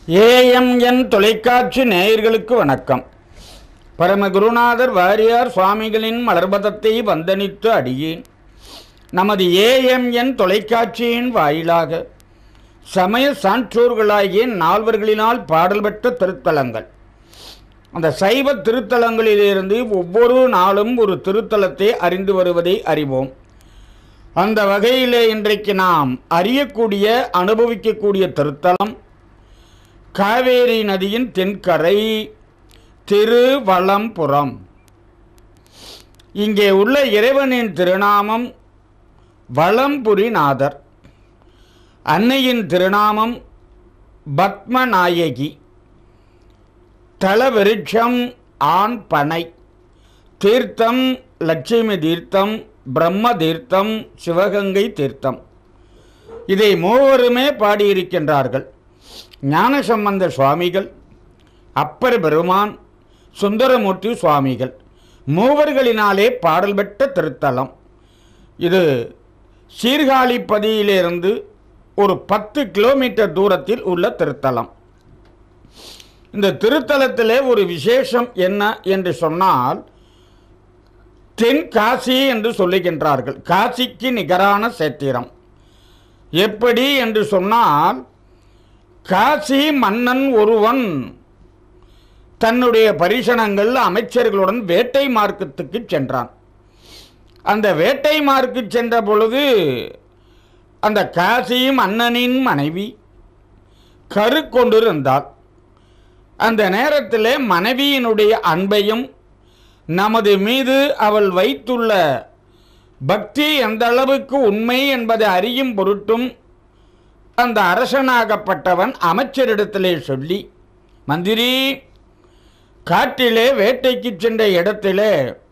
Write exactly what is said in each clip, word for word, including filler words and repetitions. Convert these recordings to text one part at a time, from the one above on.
AMN தொலைக்காட்சி நேயர்களுக்கு வணக்கம். பரமகுருநாதர் வாரியார் சுவாமிகளின் மலர்பதத்தை வந்தனித்து அடியேன் நமது ஏஎம்என் தொலைக்காட்சியின் வாயிலாக சமய சான்றோர்களாகிய நால்வர்களினால் பாடல் பெற்ற திருத்தலங்கள், அந்த சைவ திருத்தலங்களிலிருந்து ஒவ்வொரு நாளும் ஒரு திருத்தலத்தை அறிந்து வருவதை அறிவோம். அந்த வகையிலே இன்றைக்கு நாம் அறியக்கூடிய அனுபவிக்கக்கூடிய திருத்தலம் காவேரி நதியின் தென்கரை திருவலம்புரம். இங்கே உள்ள இறைவனின் திருநாமம் வலம்புரிநாதர், அன்னையின் திருநாமம் பத்மநாயகி, தலவிருட்சம் ஆண் பனை, தீர்த்தம் லட்சுமி தீர்த்தம், பிரம்ம தீர்த்தம், சிவகங்கை தீர்த்தம். இதை மூவருமே பாடியிருக்கின்றார்கள். ஞானசம்பந்த சுவாமிகள், அப்பர் பெருமான், சுந்தரமூர்த்தி சுவாமிகள் மூவர்களினாலே பாடல் பெற்ற திருத்தலம் இது. சீர்காழிப்பதியிலிருந்து ஒரு பத்து கிலோமீட்டர் தூரத்தில் உள்ள திருத்தலம். இந்த திருத்தலத்திலே ஒரு விசேஷம் என்ன என்று சொன்னால், தென்காசி என்று சொல்லுகின்றார்கள். காசிக்கு நிகரான சேத்திரம். எப்படி என்று சொன்னால், காசி மன்னன் ஒருவன் தன்னுடைய பரிசனங்கள் அமைச்சர்களுடன் வேட்டை மார்க்கத்துக்கு சென்றான். அந்த வேட்டை மார்க்கு சென்ற பொழுது அந்த காசி மன்னனின் மனைவி கரு கொண்டிருந்தாள். அந்த நேரத்தில் மனைவியினுடைய அன்பையும் நமது மீது அவள் வைத்துள்ள பக்தி எந்த அளவுக்கு உண்மை என்பதை அறியும் பொருட்டும் அந்த அரசனாகப்பட்டவன் அமைச்சரிடத்திலே சொல்லி, மந்திரி, காட்டிலே வேட்டைக்கு சென்ற இடத்திலே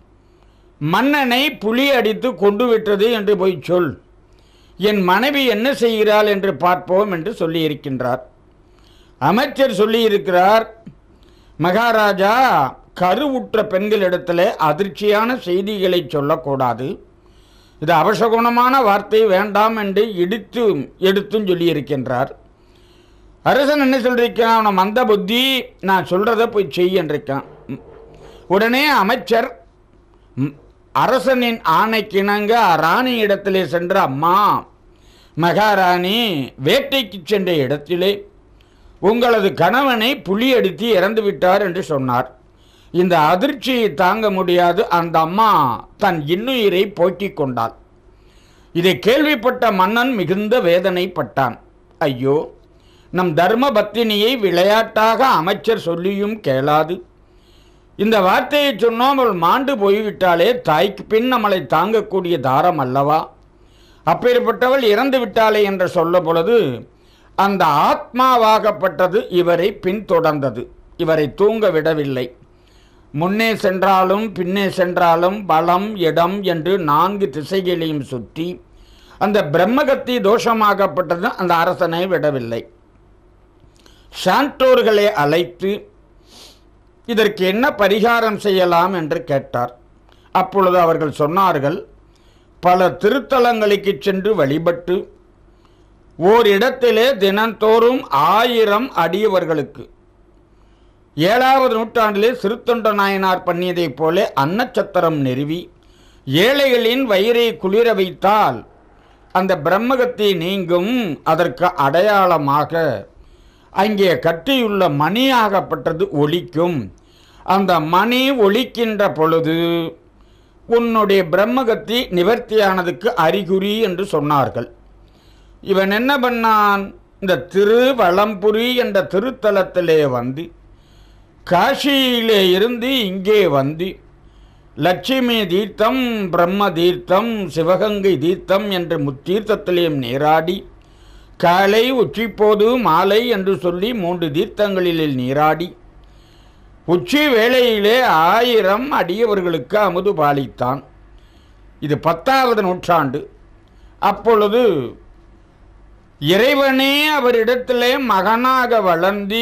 மன்னனை புலி அடித்து கொண்டு விட்டது என்று போய் சொல். என் மனைவி என்ன செய்கிறாள் என்று பார்ப்போம் என்று சொல்லியிருக்கின்றார். அமைச்சர் சொல்லியிருக்கிறார், மகாராஜா, கருவுற்ற பெண்களிடத்தில் அதிர்ச்சியான செய்திகளை சொல்லக்கூடாது. இது அவசகுணமான வார்த்தை, வேண்டாம் என்று இடித்து எடுத்தும் சொல்லியிருக்கின்றார். அரசன் என்ன சொல்லியிருக்கான், அவனை மந்த புத்தி, நான் சொல்கிறத போய் செய் என்றிருக்கான். உடனே அமைச்சர் அரசனின் ஆணைக்கிணங்க ராணி இடத்திலே சென்ற, அம்மா மகாராணி, வேட்டைக்கு சென்ற இடத்திலே உங்களது கணவனை புலி அடித்து இறந்து விட்டார் என்று சொன்னார். இந்த அதிர்ச்சியை தாங்க முடியாது அந்த அம்மா தன் இன்னுயிரை போக்கிக் கொண்டாள். இதை கேள்விப்பட்ட மன்னன் மிகுந்த வேதனைப்பட்டான். ஐயோ, நம் தர்ம பத்தினியை விளையாட்டாக அமைச்சர் சொல்லியும் கேளாது. இந்த வார்த்தையை சொன்னோம், அவள் மாண்டு போய்விட்டாலே, தாய்க்கு பின் நம்மளை தாங்கக்கூடிய தாரம் அல்லவா, அப்பேற்பட்டவள் இறந்து விட்டாளே என்று சொல்ல பொழுது அந்த ஆத்மாவாகப்பட்டது இவரை பின்தொடர்ந்தது. இவரை தூங்க விடவில்லை. முன்னே சென்றாலும் பின்னே சென்றாலும் பலம் இடம் என்று நான்கு திசைகளையும் சுற்றி அந்த பிரம்மகத்தி தோஷமாகப்பட்டது அந்த அரசனை விடவில்லை. சான்றோர்களை அழைத்து இதற்கு என்ன பரிகாரம் செய்யலாம் என்று கேட்டார். அப்பொழுது அவர்கள் சொன்னார்கள், பல திருத்தலங்களுக்கு சென்று வழிபட்டு ஓரிடத்திலே தினந்தோறும் ஆயிரம் அடியவர்களுக்கு, ஏழாவது நூற்றாண்டிலே சிறுத்தொண்ட நாயனார் பண்ணியதைப் போல அன்னச்சத்திரம் நிறுவி ஏழைகளின் வயிறை குளிர வைத்தால் அந்த பிரம்மகத்தி நீங்கும். அதற்கு அடையாளமாக அங்கே கட்டியுள்ள மணியாகப்பட்டது ஒலிக்கும். அந்த மணி ஒலிக்கின்ற பொழுது உன்னுடைய பிரம்மகத்தி நிவர்த்தியானதுக்கு அறிகுறி என்று சொன்னார்கள். இவன் என்ன பண்ணான், இந்த திருவலம்புரி என்ற திருத்தலத்திலே வந்து காசியிலே இருந்து இங்கே வந்து லட்சுமி தீர்த்தம், பிரம்ம தீர்த்தம், சிவகங்கை தீர்த்தம் என்ற முத்தீர்த்தத்திலேயும் நீராடி, காலை உச்சிப்போது மாலை என்று சொல்லி மூன்று தீர்த்தங்களில் நீராடி, உச்சி வேளையிலே ஆயிரம் அடியவர்களுக்கு அமுது பாலித்தான். இது பத்தாவது நூற்றாண்டு. அப்பொழுது இறைவனே அவரிடத்திலே மகனாக வளர்ந்து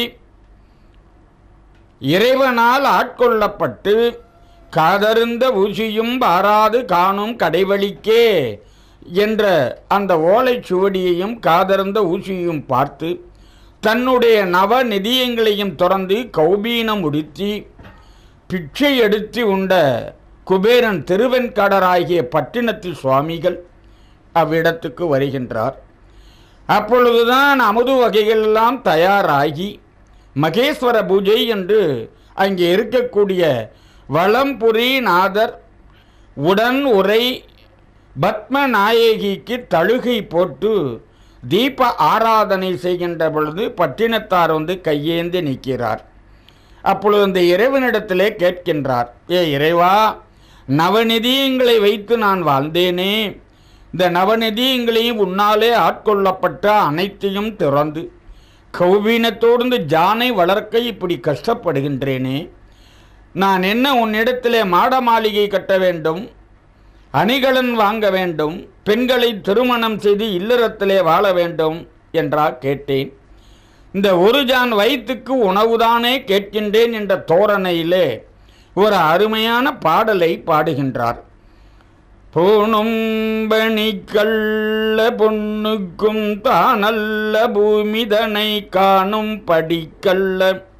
இறைவனால் ஆட்கொள்ளப்பட்டு காதருந்த ஊசியும் பாராது காணும் கடைவழிக்கே என்ற அந்த ஓலை சுவடியையும் காதருந்த ஊசியையும் பார்த்து தன்னுடைய நவ நிதியங்களையும் தொடர்ந்து கௌபீனம் உடுத்தி பிச்சை எடுத்து உண்ட குபேரன் திருவெண்காடராகிய பட்டினத்து சுவாமிகள் அவ்விடத்துக்கு வருகின்றார். அப்பொழுதுதான் அமுது வகைகளெல்லாம் தயாராகி மகேஸ்வர பூஜை என்று அங்கே இருக்கக்கூடிய வலம்புரி நாதர் உடன் உரை பத்மநாயகிக்கு தழுகை போட்டு தீப ஆராதனை செய்கின்ற பொழுது பட்டினத்தார் வந்து கையேந்தி நிற்கிறார். அப்பொழுது அந்த இறைவனிடத்திலே கேட்கின்றார், ஏ இறைவா, நவநிதியங்களை வைத்து நான் வாழ்ந்தேனே, இந்த நவநிதியங்களையும் உன்னாலே ஆட்கொள்ளப்பட்ட அனைத்தையும் திறந்து கௌபீனத்தோடு ஜானை வளர்க்க இப்படி கஷ்டப்படுகின்றேனே, நான் என்ன உன்னிடத்திலே மாட மாளிகை கட்ட வேண்டும், அணிகலன் வாங்க வேண்டும், பெண்களை திருமணம் செய்து இல்லறத்திலே வாழ வேண்டும் என்றா கேட்டேன். இந்த ஒரு ஜான் வயிற்றுக்கு உணவுதானே கேட்கின்றேன் என்ற தோரணையிலே ஒரு அருமையான பாடலை பாடுகின்றார். பூணும் பணிக்கல்ல பொன்னுக்கும் தானல்ல பூமிதனை காணும் படிக்கல்ல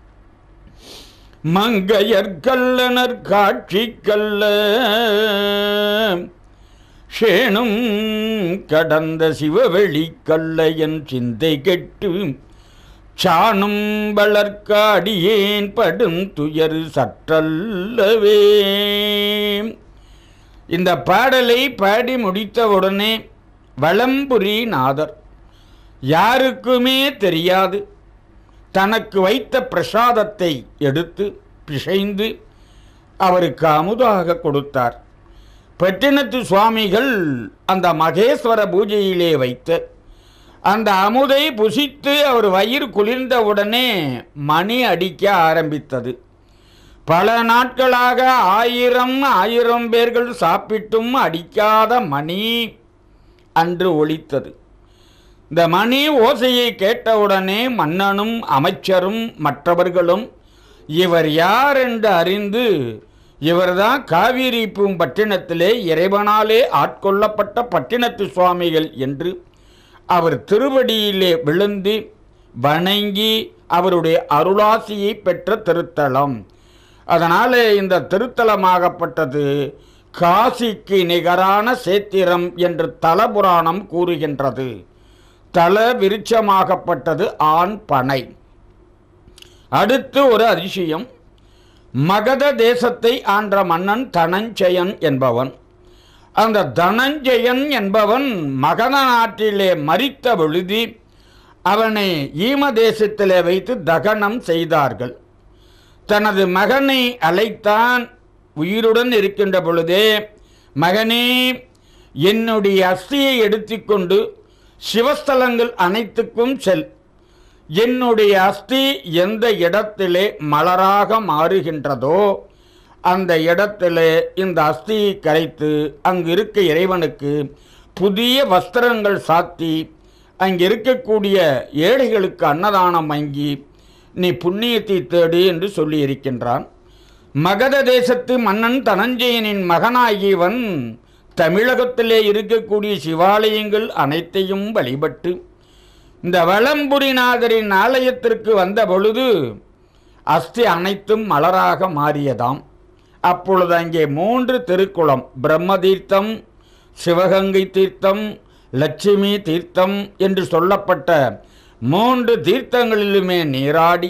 மங்கையற்கல்லனர் காட்சிக்கல்ல சேணும் கடந்த சிவவெளிக்கல்ல என் சிந்தை கெட்டு சாணும் வளர்க்காடியேன் படும் துயர் சற்றல்லவே. இந்த பாடலை பாடி முடித்தவுடனே வலம்புரி நாதர் யாருக்குமே தெரியாது தனக்கு வைத்த பிரசாதத்தை எடுத்து பிசைந்து அவருக்கு அமுதாக கொடுத்தார். பட்டினத்து சுவாமிகள் அந்த மகேஸ்வர பூஜையிலே வைத்த அந்த அமுதை புசித்து அவர் வயிறு குளிர்ந்தவுடனே மணி அடிக்க ஆரம்பித்தது. பல நாட்களாக ஆயிரம் ஆயிரம் பேர்கள் சாப்பிட்டும் அடிக்காத மணி அன்று ஒலித்தது. இந்த மணி ஓசையை கேட்டவுடனே மன்னனும் அமைச்சரும் மற்றவர்களும் இவர் யார் என்று அறிந்து, இவர்தான் காவிரி பூம்பட்டினத்திலே இறைவனாலே ஆட்கொள்ளப்பட்ட பட்டினத்து சுவாமிகள் என்று அவர் திருவடியிலே விழுந்து வணங்கி அவருடைய அருளாசியை பெற்ற திருத்தலம். அதனாலே இந்த திருத்தலமாகப்பட்டது காசிக்கு நிகரான சேத்திரம் என்று தலபுராணம் கூறுகின்றது. தல விருட்சமாகப்பட்டது ஆண் பனை. அடுத்து ஒரு அதிசயம், மகத தேசத்தை ஆண்ட மன்னன் தனஞ்சயன் என்பவன். அந்த தனஞ்சயன் என்பவன் மகத நாட்டிலே மரித்த பொழுது அவனை ஈம தேசத்திலே வைத்து தகனம் செய்தார்கள். தனது மகனை அழைத்தான். உயிருடன் இருக்கின்ற பொழுதே, மகனே, என்னுடைய அஸ்தியை எடுத்துக்கொண்டு சிவஸ்தலங்கள் அனைத்துக்கும் செல். என்னுடைய அஸ்தி எந்த இடத்திலே மலராக மாறுகின்றதோ அந்த இடத்திலே இந்த அஸ்தியை கரைத்து அங்கு இருக்க இறைவனுக்கு புதிய வஸ்திரங்கள் சாத்தி அங்கு இருக்கக்கூடிய ஏழைகளுக்கு அன்னதானம் வாங்கி நீ புண்ணியத்தை தேடு என்று சொல்லியிருக்கின்றான். மகத தேசத்து மன்னன் தனஞ்சயனின் மகனாகியவன் தமிழகத்திலே இருக்கக்கூடிய சிவாலயங்கள் அனைத்தையும் வழிபட்டு இந்த வலம்புரிநாதரின் ஆலயத்திற்கு வந்த பொழுது அஸ்தி அனைத்தும் மலராக மாறியதாம். அப்பொழுது அங்கே மூன்று திருக்குளம், பிரம்ம தீர்த்தம், சிவகங்கை தீர்த்தம், லட்சுமி தீர்த்தம் என்று சொல்லப்பட்ட மூன்று தீர்த்தங்களிலுமே நீராடி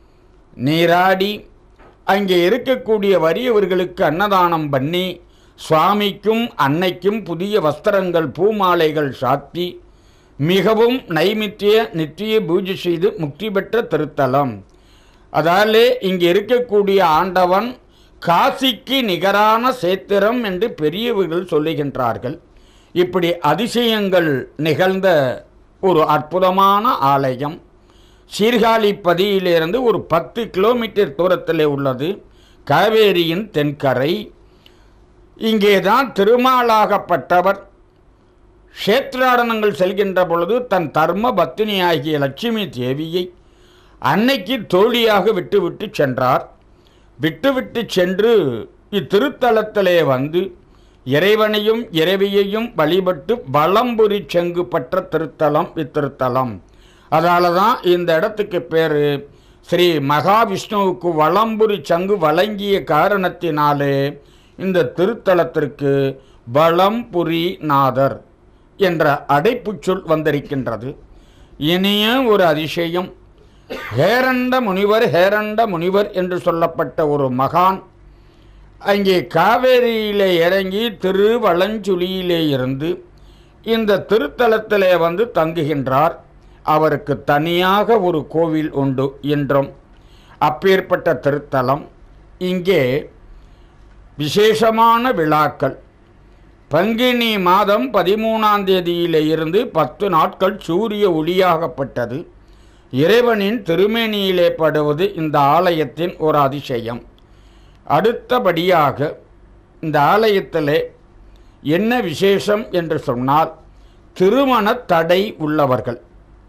நீராடி அங்கே இருக்கக்கூடிய வறியவர்களுக்கு அன்னதானம் பண்ணி சுவாமிக்கும் அன்னைக்கும் புதிய வஸ்திரங்கள் பூமாலைகள் சாத்தி மிகவும் நைமித்திய நித்திய பூஜை செய்து முக்தி பெற்ற திருத்தலம். அதாலே இங்கே இருக்கக்கூடிய ஆண்டவன் காசிக்கு நிகரான சேத்திரம் என்று பெரியவர்கள் சொல்லுகின்றார்கள். இப்படி அதிசயங்கள் நிகழ்ந்த ஒரு அற்புதமான ஆலயம் சீர்காழிப்பதியிலிருந்து ஒரு பத்து கிலோமீட்டர் தூரத்தில் உள்ளது. காவேரியின் தென்கரை. இங்கேதான் திருமாலாகப்பட்டவர் க்ஷேத்ராடனங்கள் செல்கின்ற பொழுது தன் தர்ம பத்தினியாகிய லட்சுமி தேவியை அன்னைக்கு தோழியாக விட்டுவிட்டு சென்றார். விட்டுவிட்டு சென்று இத்திருத்தலத்திலே வந்து இறைவனையும் இறைவியையும் வழிபட்டு வலம்புரி செங்கு பற்ற திருத்தலம் இத்திருத்தலம். அதனால தான் இந்த இடத்துக்கு பேர் ஸ்ரீ மகாவிஷ்ணுவுக்கு வலம்புரி சங்கு வழங்கிய காரணத்தினாலே இந்த திருத்தலத்திற்கு வலம்புரிநாதர் என்ற அடைப்புச் சொல் வந்திருக்கின்றது. இனிய ஒரு அதிசயம், ஹேரண்ட முனிவர் ஹேரண்ட முனிவர் என்று சொல்லப்பட்ட ஒரு மகான் அங்கே காவேரியிலே இறங்கி திருவலஞ்சுழியிலே இருந்து இந்த திருத்தலத்திலே வந்து தங்குகின்றார். அவருக்கு தனியாக ஒரு கோவில் உண்டு என்றும். அப்பேற்பட்ட திருத்தலம் இங்கே விசேஷமான விழாக்கள் பங்குனி மாதம் பதிமூணாம் தேதியிலே இருந்து பத்து நாட்கள் சூரிய ஒளியாகப்பட்டது இறைவனின் திருமேனியிலே படுவது இந்த ஆலயத்தின் ஒரு அதிசயம். அடுத்தபடியாக இந்த ஆலயத்திலே என்ன விசேஷம் என்று சொன்னால், திருமண தடை உள்ளவர்கள்,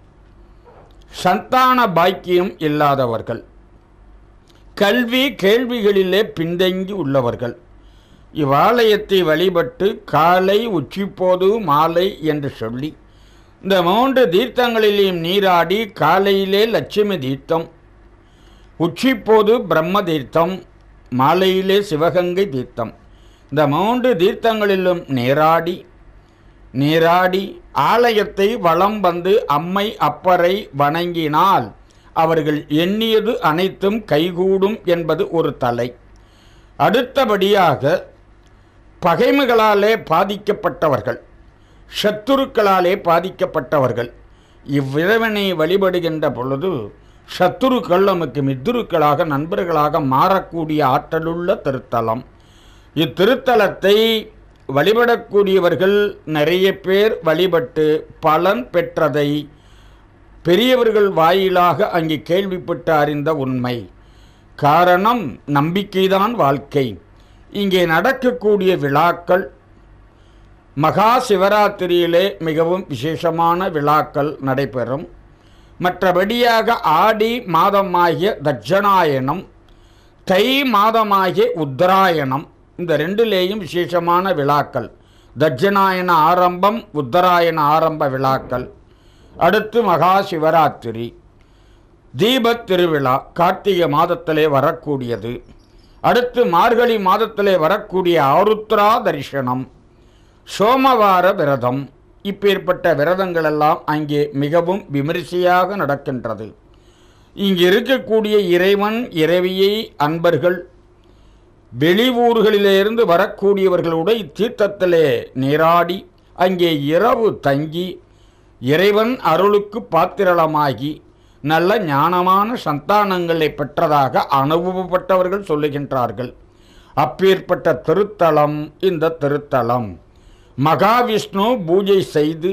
சந்தான பாக்கியம் இல்லாதவர்கள், கல்வி கேள்விகளிலே பின்தங்கி உள்ளவர்கள் இவ்வாலயத்தை வழிபட்டு காலை உச்சிப்போது மாலை என்று சொல்லி இந்த மூன்று தீர்த்தங்களிலேயும் நீராடி காலையிலே லட்சுமி தீர்த்தம், உச்சிப்போது பிரம்ம தீர்த்தம், மாலையிலே சிவகங்கை தீர்த்தம், இந்த மூன்று தீர்த்தங்களிலும் நீராடி நீராடி ஆலயத்தை வலம் வந்து அம்மை அப்பரை வணங்கினால் அவர்கள் எண்ணியது அனைத்தும் கைகூடும் என்பது ஒரு தலை. அடுத்தபடியாக பகைமைகளாலே பாதிக்கப்பட்டவர்கள், சத்துருக்களாலே பாதிக்கப்பட்டவர்கள் இவ்விறைவனை வழிபடுகின்ற பொழுது சத்துருக்கள் நமக்கு மித்துருக்களாக நண்பர்களாக மாறக்கூடிய ஆற்றலுள்ள திருத்தலம். இத்திருத்தலத்தை வழிபடக்கூடியவர்கள் நிறைய பேர் வழிபட்டு பலன் பெற்றதை பெரியவர்கள் வாயிலாக அங்கே கேள்விப்பட்டு அறிந்த உண்மை. காரணம், நம்பிக்கைதான் வாழ்க்கை. இங்கே நடக்கக்கூடிய விழாக்கள் மகா சிவராத்திரியிலே மிகவும் விசேஷமான விழாக்கள் நடைபெறும். மற்றபடியாக ஆடி மாதமாகிய தட்சணாயனம், தை மாதமாகிய உத்தராயணம், இந்த ரெண்டுலேயும் விசேஷமான விழாக்கள். தட்சணாயன ஆரம்பம், உத்தராயண ஆரம்ப விழாக்கள். அடுத்து மகா சிவராத்திரி, தீபத் திருவிழா கார்த்திகை மாதத்திலே வரக்கூடியது. அடுத்து மார்கழி மாதத்திலே வரக்கூடிய ஆருத்ரா தரிசனம், சோமவார விரதம். இப்பேற்பட்ட விரதங்களெல்லாம் அங்கே மிகவும் விமரிசையாக நடக்கின்றது. இங்கு இருக்கக்கூடிய இறைவன் இறைவியை அன்பர்கள் வெளியூர்களிலிருந்து வரக்கூடியவர்களோடு இத்தீர்த்தத்திலே நீராடி அங்கே இரவு தங்கி இறைவன் அருளுக்கு பாத்திரமாகி நல்ல ஞானமான சந்தானங்களை பெற்றதாக அனுபவப்பட்டவர்கள் சொல்லுகின்றார்கள். அப்பேற்பட்ட திருத்தலம் இந்த திருத்தலம். மகாவிஷ்ணு பூஜை செய்து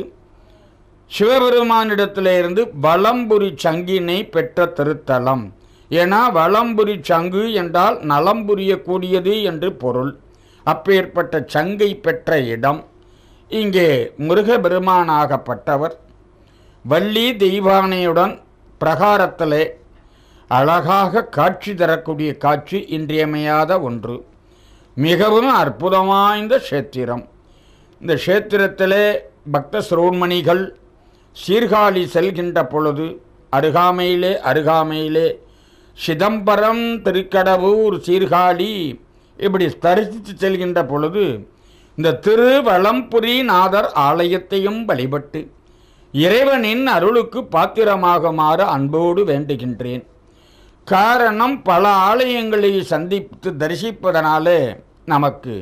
சிவபெருமானிடத்திலிருந்து வலம்புரி சங்கினை பெற்ற திருத்தலம். ஏன்னா வலம்புரி சங்கு என்றால் நலம் புரியக்கூடியது என்று பொருள். அப்பேற்பட்ட சங்கை பெற்ற இடம். இங்கே முருகபெருமானாகப்பட்டவர் வள்ளி தெய்வானையுடன் பிரகாரத்திலே அழகாக காட்சி தரக்கூடிய காட்சி இன்றியமையாத ஒன்று. மிகவும் அற்புதமாய்ந்த கஷேத்திரம். இந்த கஷேத்திரத்திலே பக்த சிரோன்மணிகள் சீர்காழி செல்கின்ற பொழுது அருகாமையிலே அருகாமையிலே சிதம்பரம், திருக்கடவூர், சீர்காழி இப்படி தரிசித்து செல்கின்ற பொழுது இந்த திருவலம்புரிநாதர் ஆலயத்தையும் வழிபட்டு இறைவனின் அருளுக்கு பாத்திரமாகுமாறு அன்போடு வேண்டுகின்றேன். காரணம், பல ஆலயங்களை சந்தித்து தரிசிப்பதனாலே நமக்கு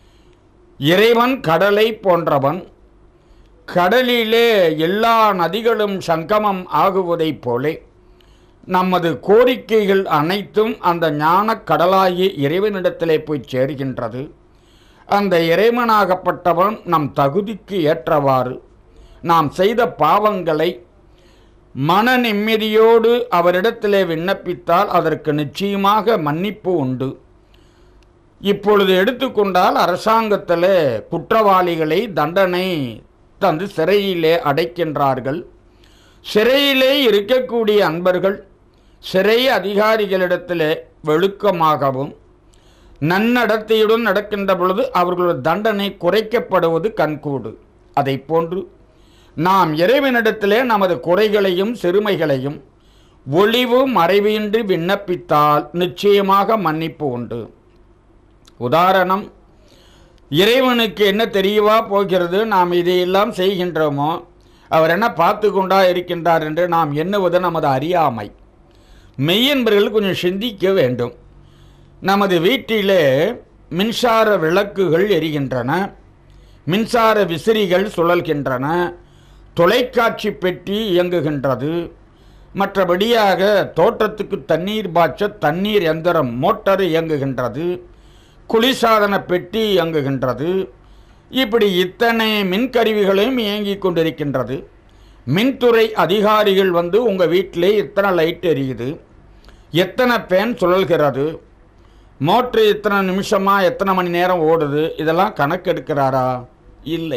இறைவன் கடலை போன்றவன். கடலிலே எல்லா நதிகளும் சங்கமம் ஆகுவதைப் போலே நமது கோரிக்கைகள் அனைத்தும் அந்த ஞான கடலாகிய இறைவனிடத்திலே போய் சேர்கின்றது. அந்த இறைவனாகப்பட்டவன் நம் தகுதிக்கு ஏற்றவாறு நாம் செய்த பாவங்களை மன நிம்மதியோடு அவரிடத்திலே விண்ணப்பித்தால் அதற்கு நிச்சயமாக மன்னிப்பு உண்டு. இப்பொழுது எடுத்துக்கொண்டால் அரசாங்கத்திலே குற்றவாளிகளை தண்டனை தந்து சிறையிலே அடைக்கின்றார்கள். சிறையிலே இருக்கக்கூடிய அன்பர்கள் சிறை அதிகாரிகளிடத்திலே வெளுக்கமாகவும் நன்னடத்தையுடன் நடக்கின்ற பொழுது அவர்களுடைய தண்டனை குறைக்கப்படுவது கண்கூடு. அதை போன்று நாம் இறைவனிடத்திலே நமது குறைகளையும் சிறுமைகளையும் ஒளிவு மறைவின்றி விண்ணப்பித்தால் நிச்சயமாக மன்னிப்பு உண்டு. உதாரணம், இறைவனுக்கு என்ன தெரியவா போகிறது நாம் இதையெல்லாம் செய்கின்றோமோ, அவர் என்ன பார்த்து கொண்டா இருக்கின்றார் என்று நாம் எண்ணுவது நமது அறியாமை. மெய்யன்பர்கள் கொஞ்சம் சிந்திக்க வேண்டும். நமது வீட்டிலே மின்சார விளக்குகள் எரிகின்றன, மின்சார விசிறிகள் சுழல்கின்றன, தொலைக்காட்சி பெட்டி இயங்குகின்றது, மற்றபடியாக தோட்டத்துக்கு தண்ணீர் பாய்ச்ச தண்ணீர் எந்திரம் மோட்டார் இயங்குகின்றது, குளிர்சாதன பெட்டி இயங்குகின்றது. இப்படி இத்தனை மின்கருவிகளையும் இயங்கிக் கொண்டிருக்கின்றது. மின்துறை அதிகாரிகள் வந்து உங்கள் வீட்டிலே இத்தனை லைட் எரியுது, எத்தனை ஃபேன் சுழல்கிறது, மோட்ரு எத்தனை நிமிஷமாக எத்தனை மணி நேரம் ஓடுது, இதெல்லாம் கணக்கெடுக்கிறாரா? இல்லை.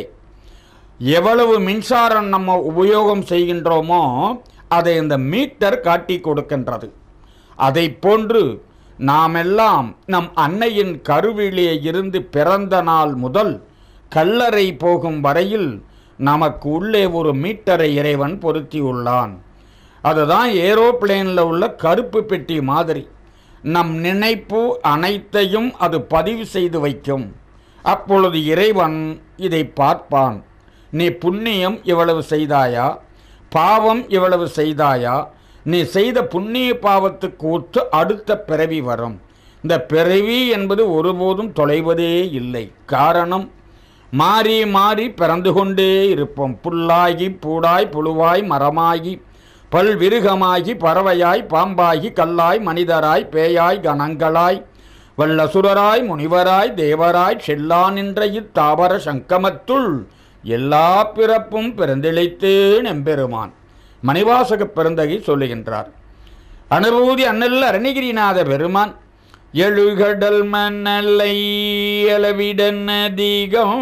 எவ்வளவு மின்சாரம் நம்ம உபயோகம் செய்கின்றோமோ அதை இந்த மீட்டர் காட்டி கொடுக்கின்றது. அதை போன்று நாமெல்லாம் நம் அன்னையின் கருவிலே இருந்து பிறந்த நாள் முதல் கல்லறை போகும் வரையில் நமக்கு உள்ளே ஒரு மீட்டரை இறைவன் பொருத்தியுள்ளான். அதுதான் ஏரோப்ளேனில் உள்ள கருப்பு பெட்டி மாதிரி. நம் நினைப்பு அனைத்தையும் அது பதிவு செய்து வைக்கும். அப்பொழுது இறைவன் இதை பார்ப்பான். நீ புண்ணியம் இவ்வளவு செய்தாயா, பாவம் இவ்வளவு செய்தாயா, நீ செய்த புண்ணிய பாவத்துக்கு ஒத்து அடுத்த பிறவி வரும். இந்த பிறவி என்பது ஒருபோதும் தொலைவதே இல்லை. காரணம், மாறி மாறி பிறந்து கொண்டே இருப்போம். புல்லாகி பூடாய் புழுவாய் மரமாகி பல்விருகமாகி பறவையாய் பாம்பாகி கல்லாய் மனிதராய் பேயாய் கணங்களாய் வல்லசுரராய் முனிவராய் தேவராய் செல்லா நின்ற இத்தாவர சங்கமத்துள் எல்லா பிறப்பும் பிறந்திழைத்தேன் எம்பெருமான் மணிவாசக பெருந்தகை சொல்லுகின்றார். அனுபூதி அண்ணல் அருணகிரிநாத பெருமான் எழுகடல் மணலை அளவிடன் அதிகம்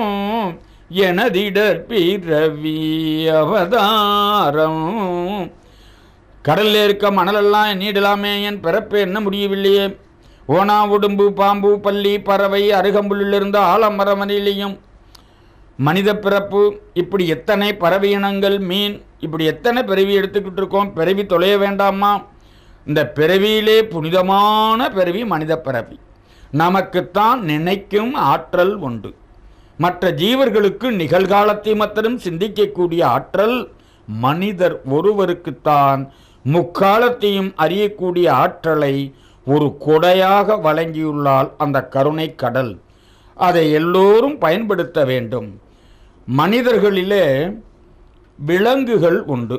எனதிடர் பிறவி அவதாரம். கடலில் இருக்க மணலெல்லாம் நீடலாமே, என் பிறப்பு என்ன முடியவில்லையே. ஓனா உடும்பு பாம்பு பள்ளி பறவை அருகம்புல்லிருந்து ஆலமரமனிலையும் மனித பிறப்பு, இப்படி எத்தனை பறவை இனங்கள், மீன், இப்படி எத்தனை பிறவி எடுத்துக்கிட்டு இருக்கோம். பிறவி தொலைய வேண்டாமா? இந்த பிறவியிலே புனிதமான பிறவி மனித பிறவி. நமக்குத்தான் நினைக்கும் ஆற்றல் உண்டு. மற்ற ஜீவர்களுக்கு நிகழ்காலத்தை மாத்திரம் சிந்திக்கக்கூடிய ஆற்றல் மனிதர் ஒருவருக்குத்தான் முக்காலத்தையும் அறியக்கூடிய ஆற்றலை ஒரு கொடையாக வழங்கியுள்ளால் அந்த கருணை கடல். அதை எல்லோரும் பயன்படுத்த வேண்டும். மனிதர்களிலே விலங்குகள் உண்டு,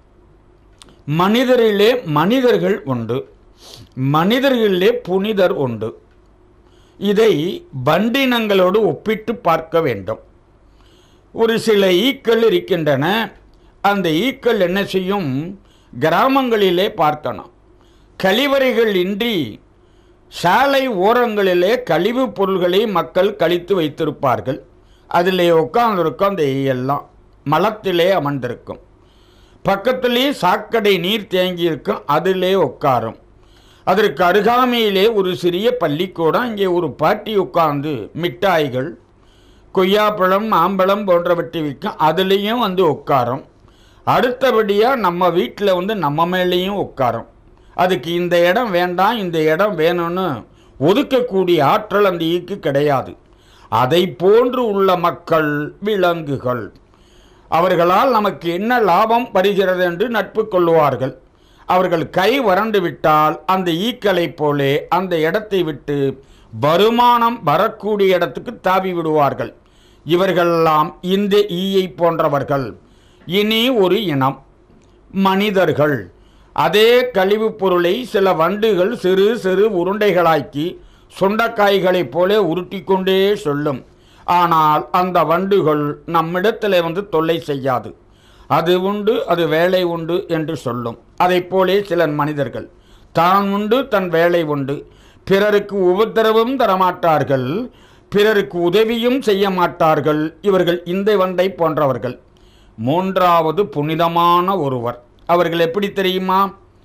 மனிதரிலே மனிதர்கள் உண்டு, மனிதர்களிலே புனிதர் உண்டு. இதை வண்டினங்களோடு ஒப்பிட்டு பார்க்க வேண்டும். ஒரு சில ஈக்கள் இருக்கின்றன. அந்த ஈக்கள் என்ன செய்யும்? கிராமங்களிலே பார்க்கணும், கழிவறைகள் இன்றி சாலை ஓரங்களிலே கழிவு பொருள்களை மக்கள் கழித்து வைத்திருப்பார்கள். அதிலே உட்கார்ந்திருக்கும் அந்த ஈயெல்லாம் மலத்திலே அமர்ந்திருக்கும். பக்கத்திலே சாக்கடை நீர் தேங்கியிருக்கும், அதிலே உட்காரும். அதற்கு அருகாமையிலே ஒரு சிறிய பள்ளிக்கூடம். இங்கே ஒரு பாட்டி உட்கார்ந்து மிட்டாய்கள், கொய்யாப்பழம், மாம்பழம் போன்றவற்றை விற்கும், அதுலேயும் வந்து உட்காரும். அடுத்தபடியாக நம்ம வீட்டில் வந்து நம்ம மேலேயும் உட்காரும். அதுக்கு இந்த இடம் வேண்டாம், இந்த இடம் வேணும்னு ஒதுக்கக்கூடிய ஆற்றல் அந்த ஈக்கு கிடையாது. அதை போன்று உள்ள மக்கள் விலங்குகள். அவர்களால் நமக்கு என்ன லாபம் வருகிறது என்று நட்பு கொள்வார்கள். அவர்கள் கை வறண்டு விட்டால் அந்த ஈக்களை போலே அந்த இடத்தை விட்டு வருமானம் வரக்கூடிய இடத்துக்கு தாவி விடுவார்கள். இவர்களெல்லாம் இந்த ஈயை போன்றவர்கள். இனி ஒரு இனம் மனிதர்கள். அதே கழிவுப் பொருளை சில வண்டுகள் சிறு சிறு உருண்டைகளாக்கி சுண்டைக்காய்களைப் போல உருட்டி கொண்டே சொல்லும். ஆனால் அந்த வண்டுகள் நம்மிடத்தில் வந்து தொல்லை செய்யாது. அது உண்டு, அது வேலை உண்டு என்று சொல்லும். அதை போலே சில மனிதர்கள் தான் உண்டு, தன் வேலை உண்டு, பிறருக்கு உபத்திரவும் தரமாட்டார்கள், பிறருக்கு உதவியும் செய்ய மாட்டார்கள். இவர்கள் இந்த வண்டை போன்றவர்கள். மூன்றாவது புனிதமான ஒருவர். அவர்கள் எப்படி தெரியுமா?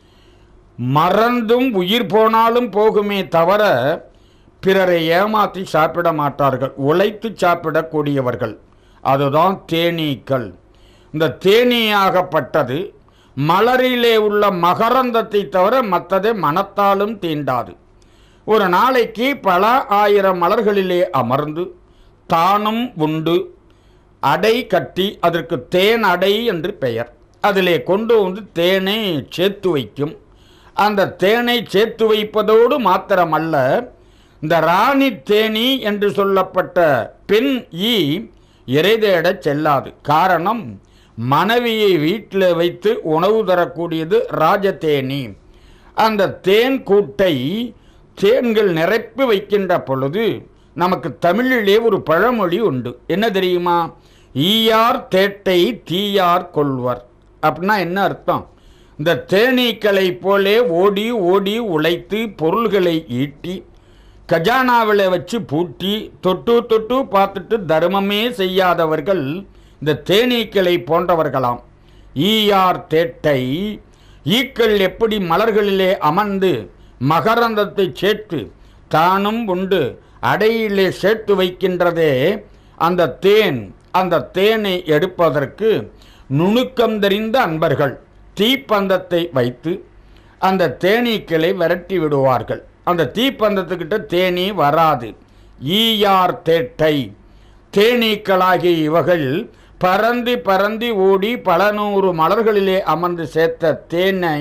மறந்தும் உயிர் போனாலும் போகுமே தவிர பிறரை ஏமாற்றி சாப்பிட மாட்டார்கள். உழைத்து சாப்பிடக்கூடியவர்கள். அதுதான் தேனீக்கள். இந்த தேனீயாகப்பட்டது மலரிலே உள்ள மகரந்தத்தை தவிர மற்றதை மனத்தாலும் தீண்டாது. ஒரு நாளைக்கு பல ஆயிரம் மலர்களிலே அமர்ந்து தானும் உண்டு அடை கட்டி, அதற்கு தேன் அடை என்று பெயர். அதிலே கொண்டு வந்து தேனை சேர்த்து வைக்கும். அந்த தேனை சேர்த்து வைப்பதோடு மாத்திரமல்ல, இந்த ராணி தேனி என்று சொல்லப்பட்ட பெண் ஈ இறை தேடச் செல்லாது. காரணம், மனைவியை வீட்டில் வைத்து உணவு தரக்கூடியது ராஜதேனி. அந்த தேன் கூட்டை தேன்கள் நிரப்பி வைக்கின்ற பொழுது நமக்கு தமிழிலே ஒரு பழமொழி உண்டு. என்ன தெரியுமா? ஈயார் தேட்டை தீயார் கொள்வர். அப்படின்னா என்ன அர்த்தம்? இந்த தேனீக்களை போலே ஓடி ஓடி உழைத்து பொருள்களை ஈட்டி கஜானாவில் வச்சு பூட்டி தொட்டு தொட்டு பார்த்துட்டு தர்மமே செய்யாதவர்கள் இந்த தேனீக்களை போன்றவர்களாம். ஈயார் தேட்டை, ஈக்கள் எப்படி மலர்களிலே அமர்ந்து மகரந்தத்தை சேர்த்து தானும் உண்டு அடையிலே சேர்த்து வைக்கின்றதே, அந்த தேன், அந்த தேனை எடுப்பதற்கு நுணுக்கம் தெரிந்த அன்பர்கள் தீப்பந்தத்தை வைத்து அந்த தேனீக்களை விரட்டி விடுவார்கள். அந்த தீப்பந்தத்துக்கிட்ட தேனீ வராது. ஈயார் தேட்டை, தேனீக்களாகிய இவர்கள் பறந்து பறந்து ஓடி பல நூறு மலர்களிலே அமர்ந்து சேர்த்த தேனை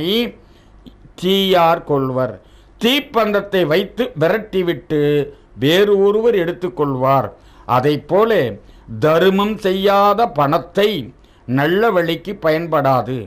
தீயார் கொள்வர். தீப்பந்தத்தை வைத்து விரட்டிவிட்டு வேறு ஒருவர் எடுத்துக்கொள்வார். அதை போல தர்மம் செய்யாத பணத்தை நல்ல வழிக்கு பயன்படாது.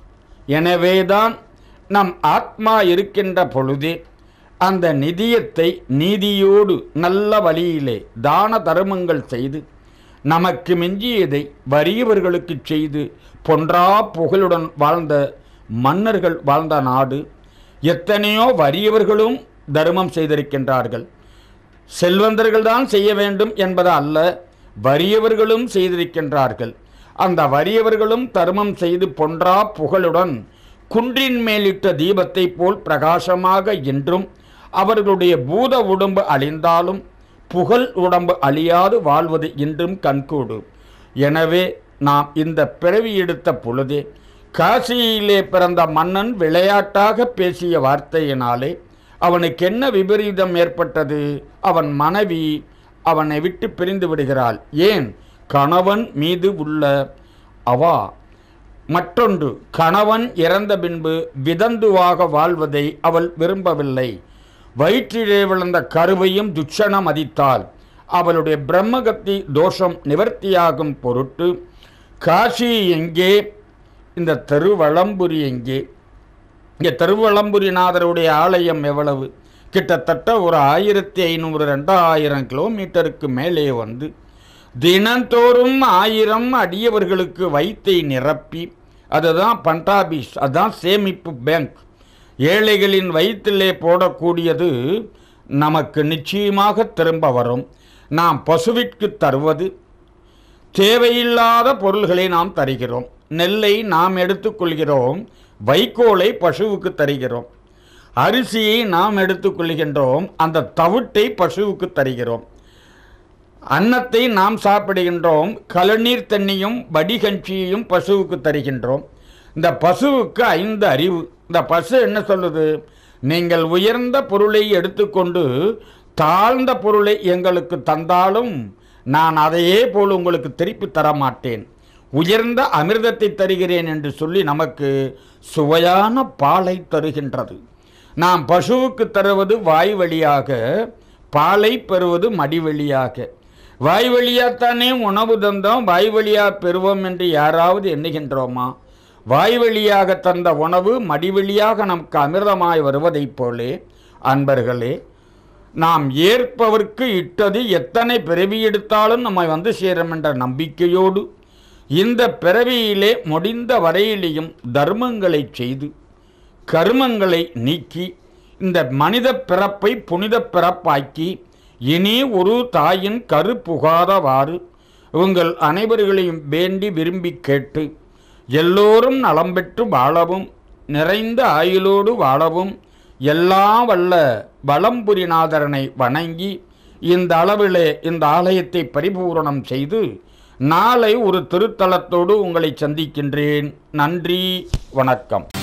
எனவேதான் நம் ஆத்மா இருக்கின்ற பொழுதே அந்த நிதியத்தை நீதியோடு நல்ல வழியிலே தான தர்மங்கள் செய்து நமக்கு மிஞ்சியதை வறியவர்களுக்கு செய்து பொன்றா புகழுடன் வாழ்ந்த மன்னர்கள் வாழ்ந்த நாடு. எத்தனையோ வறியவர்களும் தர்மம் செய்திருக்கின்றார்கள். செல்வந்தர்கள் தான் செய்ய வேண்டும் என்பது அல்ல, வறியவர்களும் செய்திருக்கின்றார்கள். அந்த வறியவர்களும் தர்மம் செய்து பொன்றா புகழுடன் குன்றின் மேலிட்ட தீபத்தை போல் பிரகாசமாக என்றும் அவர்களுடைய பூத உடம்பு அழிந்தாலும் புகழ் உடம்பு அழியாது வாழ்வது இன்றும் கண்கூடு. எனவே நாம் இந்த பிறவி எடுத்த பொழுதே காசியிலே பிறந்த மன்னன் விளையாட்டாக பேசிய வார்த்தையினாலே அவனுக்கு என்ன விபரீதம் ஏற்பட்டது? அவன் மனைவி அவனை விட்டு பிரிந்து விடுகிறாள். ஏன்? கணவன் மீது உள்ள அவா. மற்றொன்று, கணவன் இறந்த பின்பு விதந்துவாக வாழ்வதை அவள் விரும்பவில்லை. வயிற்றிலே விழுந்த கருவையும் துட்சணம் மதித்தாள். அவளுடைய பிரம்மகத்தி தோஷம் நிவர்த்தியாகும் பொருட்டு காசி எங்கே, இந்த திருவளம்புரி எங்கே? இங்கே திருவளம்புரிநாதருடைய ஆலயம் எவ்வளவு? கிட்டத்தட்ட ஒரு ஆயிரத்தி ஐநூறு ரெண்டாயிரம் கிலோமீட்டருக்கு மேலே வந்து தினந்தோறும் ஆயிரம் அடியவர்களுக்கு வயிற்றை நிரப்பி, அதுதான் பண்டாபிஸ், அதுதான் சேமிப்பு பேங்க். ஏழைகளின் வயிற்றிலே போடக்கூடியது நமக்கு நிச்சயமாக திரும்ப வரும். நாம் பசுவிற்கு தருவது தேவையில்லாத பொருள்களை நாம் தருகிறோம். நெல்லை நாம் எடுத்துக்கொள்கிறோம், வைக்கோலை பசுவுக்கு தருகிறோம். அரிசியை நாம் எடுத்துக்கொள்கின்றோம், அந்த தவிட்டை பசுவுக்கு தருகிறோம். அன்னத்தை நாம் சாப்பிடுகின்றோம், கழுநீர் தண்ணியும் வடிகஞ்சியையும் பசுவுக்கு தருகின்றோம். இந்த பசுவுக்கு ஐந்து அறிவு. இந்த பசு என்ன சொல்லுது? நீங்கள் உயர்ந்த பொருளை எடுத்துக்கொண்டு தாழ்ந்த பொருளை எங்களுக்கு தந்தாலும் நான் அதையே போல் உங்களுக்கு திருப்பி தர மாட்டேன், உயர்ந்த அமிர்தத்தை தருகிறேன் என்று சொல்லி நமக்கு சுவையான பாலை தருகின்றது. நாம் பசுவுக்கு தருவது வாய் வழியாக, பாலை பெறுவது மடி வழியாக. வாய் வழியாகத்தானே உணவு தந்தோம், வாய் வழியாக பெறுவோம் என்று யாராவது எண்ணுகின்றோமா? வாய் வழியாக தந்த உணவு மடி வழியாக நமக்கு அமிர்தமாய் வருவதைப் போலே அன்பர்களே, நாம் ஏற்பவர்க்கு இட்டது எத்தனை பிறவி எடுத்தாலும் நம்மை வந்து சேரும் என்ற நம்பிக்கையோடு இந்த பிறவியிலே முடிந்த வரையிலேயும் தர்மங்களை செய்து கர்மங்களை நீக்கி இந்த மனித பிறப்பை புனித பிறப்பாக்கி இனி ஒரு தாயின் கரு புகாதவாறு உங்கள் அனைவர்களையும் வேண்டி விரும்பி கேட்டு எல்லோரும் நலம் பெற்று வாழவும் நிறைந்த ஆயுளோடு வாழவும் எல்லா வல்ல வளம்புரிநாதரனை வணங்கி இந்த அளவிலே இந்த ஆலயத்தை பரிபூரணம் செய்து நாளை ஒரு திருத்தலத்தோடு உங்களை சந்திக்கின்றேன். நன்றி, வணக்கம்.